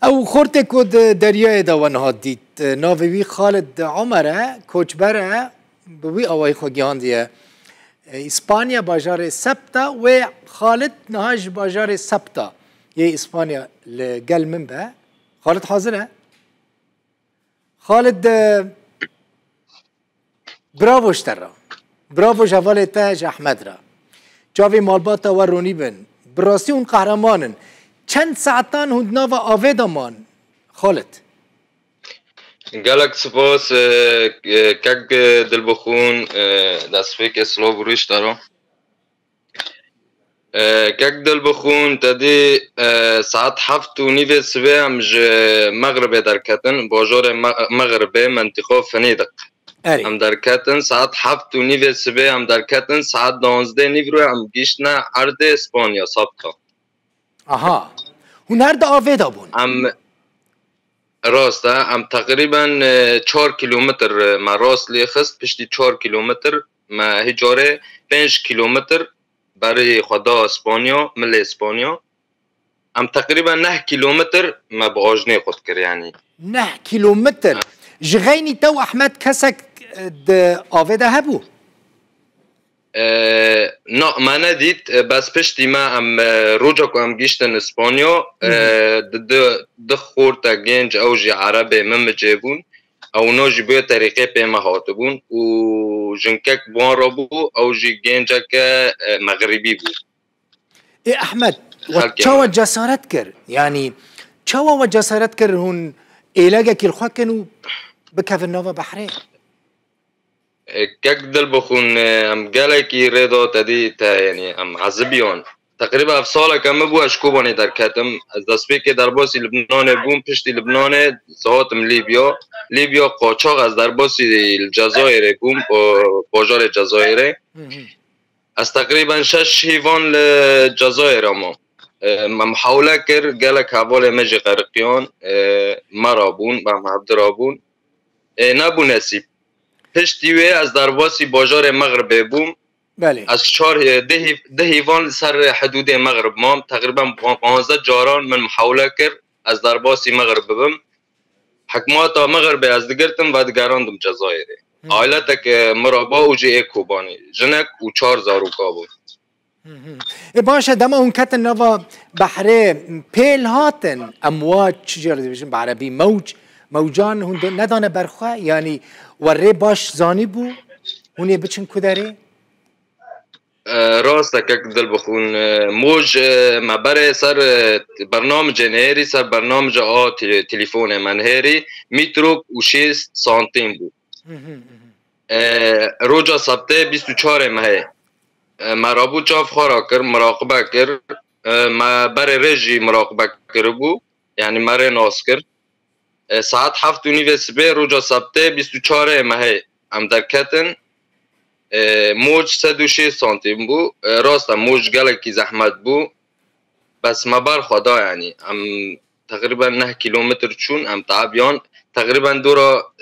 او خورت کود دریای دوان هادید ناوی خالد عمره کوچبره بوی اوای خوگیان دیه اسپانیا باجار سبتا و خالد نهاج باجار سبتا یه اسپانیا لقل من به خالد حاضره خالد براوو اشترا براوو جوال تاج احمد را جاوی مالباتا و رونی بن براستی اون قهرمانن چند ساعتان هند ناوا آویدامان خالد گلک سپاس کک دل بخون دست فکر اسلام روش دارم کک دل بخون تدی ساعت 7:30 صبح هم مغرب در کتن باجار مغرب منطقه فنیدق هم در کتن ساعت 7:30 صبح هم در کتن ساعت 12:00 رو هم گیشتن عرض اسپانیا سابتا آها هنر دا آویدا بون هم راسته هم تقریبا 4 کیلومتر ما راست لیخست پشتی 4 کیلومتر ما هجاره 5 کیلومتر برای خدا اسپانیا مل اسپانیا هم تقریبا 9 کیلومتر ما باجنه خود کر یعنی 9 کیلومتر جغینی تو احمد کسک آویدا هبو نه ما ندید بس پشتی ما هم روجا که هم گیشتن اسپانیا ده خورتا گنج او جی عربه من مجیبون او نو جی بیا طریقه پیما هاتو بون و جنکک بوان را بو او جی گنجک مغربی بو ای احمد و چاوا جسارت کر یعنی چاوا و جسارت کر هون ایلاگا که الخوا کنو بکفر ناوا بحره کک دل بخون ام گلکی ریدا تدی تا یعنی ام عذبیان تقریبا 7 ساله کم بو اشکوبانی در کتم از دست که در باسی لبنان بوم پشتی لبنان زهاتم لیبیا قاچاق از در باسی الجزایر بوم باجار جزایر از تقریبا 6 هیوان لجزایر ما محاوله کر گلک حوال مجی غرقیان مرابون و عبدرابون نبو نصیب پشتیوه از درواسی باجار مغرب بوم بله از 4 ده هیوان سر حدود مغرب مام تقریبا 15 جاران من محاوله کرد از درواسی مغرب بم حکمات مغرب از دگرتم و دگراندم جزایره عائلتک مرابا و جی کوبانی جنک و 4 زاروکا بود باشه دم اون کت نوا بحره پیل هاتن امواج چجور دیوشن بعربی موجان هون ندانه برخواه یعنی وره باش زانی بو هونی بچن کداره راست که دل بخون موج مبره سر برنامج نهری سر برنامج تلفون من هری میترو و 6 سانتیم بود روجا سبته 24 ماه مرابو چاف خورا کر مراقبه کر مبره رژی مراقبه کر بو یعنی مره ناس کر ساعت 7:30 صبح روجا سبته 24 ماه هم در کتن موج 106 سانتیم بو راست موج گلکی زحمت بو بس مبر خدا یعنی هم تقریبا 9 کیلومتر چون هم تعبیان تقریبا دورا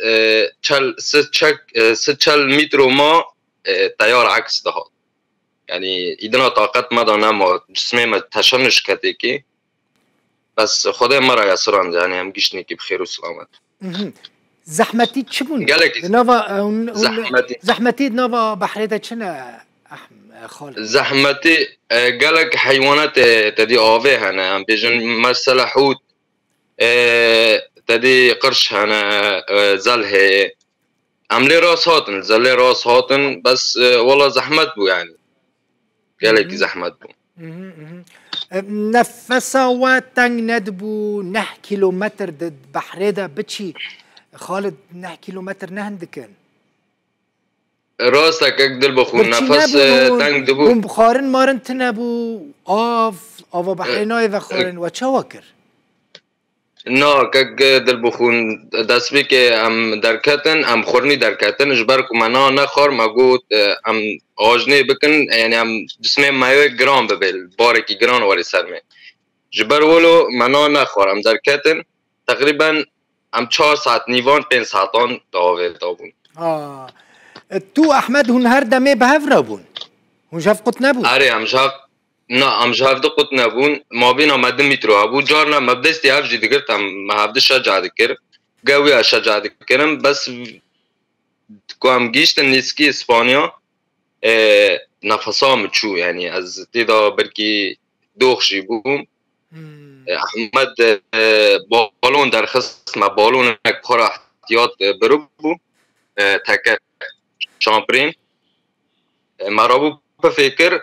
40 متر ما تیار عکس دهاد یعنی ایدنا طاقت مدانه ما جسمه ما تشنش کتی که بس خدا مرا یسراند یعنی هم گیشنی که بخیر و سلامت زحمتی چی بون؟ زحمتی نوا بحریده چنه خالد؟ زحمتی گلک حیوانات تدی آوه هنه هم بیجن مثل حوت تدی قرش هنه زله عملی راس هاتن بس والله زحمت بو یعنی گلک زحمت بو نفسا و تنگ ندبو 9 کیلومتر بحریده بچی خالد 9 کیلومتر نهندکن راسته که دل بخون نفس تنگ دبو بوم بخارن مارن تنبو آوا بحرینای و خارن و چه وکر؟ نه که دل بخون دست بی که ام درکتن ام خورنی درکتن جبر که منا نخور مگود ام آجنه بکن یعنی ام جسمه مایوی گران ببیل بارکی گران واری سرمه جبر ولو منا نخور ام درکتن تقریبا ام 4 ساعت نیوان 5 ساعتان داوه دابون تو احمد هون هر دمه به هفره بون هون شفقت نبون اره هم شاق نه ام جهافده قط نبون ما بین آمده میترو ابو جارنا مبدستی هفجی دیگرت هم هفده شجاع دکر قوي شجاع دکرم بس كوام جيشت النسكي اسبانيا نفسام تشو يعني از تيدا بركي دوخشي بوم احمد بالون در خصم بالون پر احتیاط بربو تک شامبرين مرابو بفكر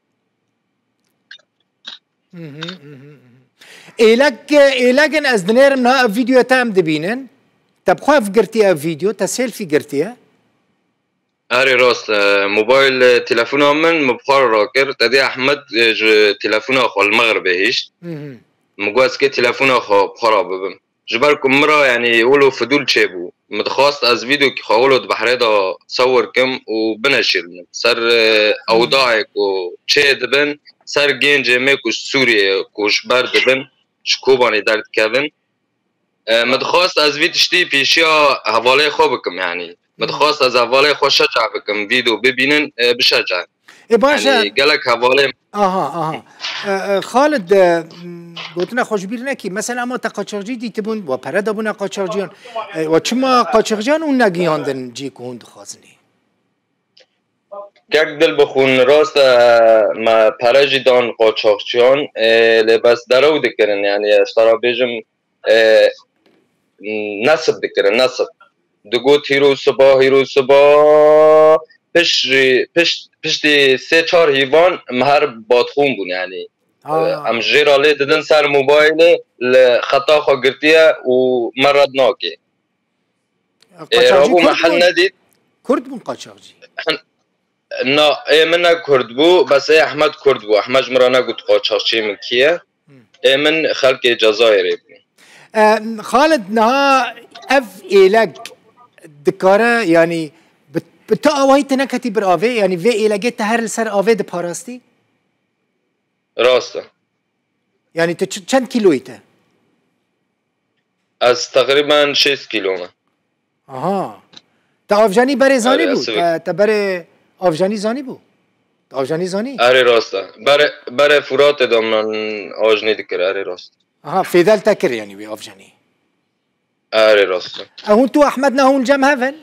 إيلاك از دنيرم نا فيديو تام دبينن تبخوا فقرتي فيديو تسيلفي قرتيها اري راست موبايل تلفون من مبخار راكر تدي احمد تلفون اخو المغرب هيش مقواس كي تلفون اخو بخارا ببم جبالكم مرة يعني يقولوا فدول تشيبو متخواست از فيديو كي خاولوا بحري دا صور كم وبنشر سر اوضاعك و تشي دبن سر جينج ميك و سوريا كوش برد دبن شكوباني درد كevin متخواست از وی تشتی پیشیا حواله خوب بکم يعني متخواست از حواله خوش شجع بکم ویدیو ببینن بشجع يعني قالك حواله خالد قلتنا خوش بیر نکی مثلا اما تا قاچاقچی دیتبون و پرد ابونا قاچاقچیان و چما قاچاقچیان اون نگیاندن جی که هند خازنی یک دل بخون راست ما پرجی دان قاچاقچیان لباس درو دکرن يعني اشترا بیجم نصب دکرن نصب دگوت هیرو صبح پشتی سه چار هیوان مهر بادخون بون يعني ام جيرالي ددن سر موبايل خطا خو گرتيه و مرد ناكي رابو محل نديد كرد بون قاچاقچی نا من كرد بو بس احمد كرد بو احمد مرانا قلت قاچاقچی من كيه من خلق جزائري خالد نها اف إيلاك دكاره يعني بتا آواهی تنکتی بر آوه يعني في إيلاگه تهر لسر آوه ده پاراستی راسته يعني چند كيلويته از تقريبا 6 كيلو تا آفجانی بره زانی بود تا بره آفجانی زانی بود تا آفجانی زانی اره راسته بره فرات دامنان آجنی دکر اره راسته فیدل تکر يعني بي آفجانی اره راسته هون تو احمد نه هون جمع هفن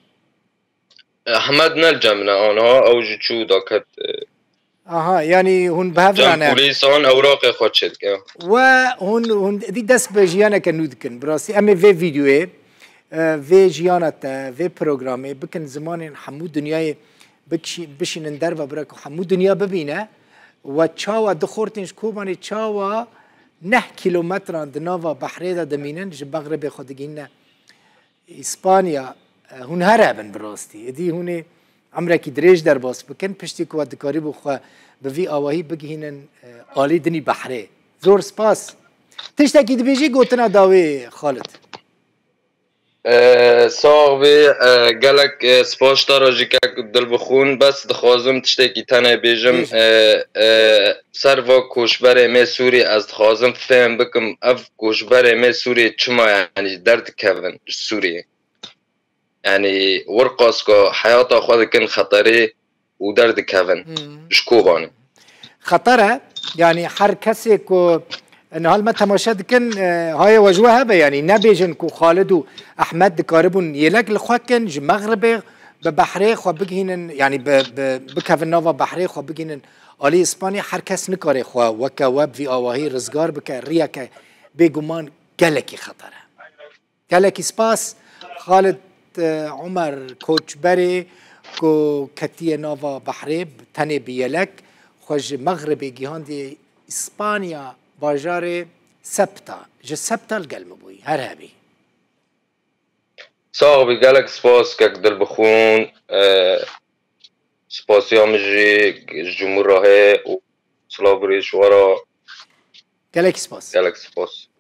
احمد نل آنها اوج چو داكت يعني هون بهفرانه جم بوليسان اوراق خود شد و هون دي دست به جيانا كنودكن براسي اما في فيديو في جيانا في بروجرامي بكن زمان حمود دنياي بشين در و برك حمود دنيا ببينه و تشاوا دخورتنش كوباني تشاوا 9 كيلومتر دناوا بحريدا دمينن جبغرب خودگين اسبانيا هون هربن براستي دي هون عمركي دريج در باس بكن پشتي كو دكاري بخوا بفي آواهي بگهينن آلي دني بحري زور سپاس تشتكي دبيجي قوتنا داوي خالد صاحبي قالك سپاس داراجي که دل بخون بس دخوازم تشتكي تنه بيجم سروا کوشبر می سوري از دخوازم فهم بكم اف کوشبر می سوري چما يعني درد كevin سوري يعني ورقص كو حياته خود كن خطري ودرد كevin شكوباني خطره يعني هر کسی کو ان حال ما تماشا دکن های وجوه به يعني نبیجن کو خالد و احمد دکاربون یلک لخوکن ج مغرب به بحری خو بگینن يعني بکوین نوا بحری خو بگینن آلی اسپانیا هر کس نکاره خو وکا وب وی آواهی رزگار بکه ریا که بگمان گلکی خطره گلکی سپاس خالد عمر کوچبری کو کتی نوا بحری تنه بیلک خوش مغربی گیهان دی اسپانیا باجار سبتا جه سبتا القلم بوي هرهبي صاحبي قالك سپاس كك دل بخون سپاس يامجي الجمهور راهي و سلابريش ورا قالك سپاس قالك سپاس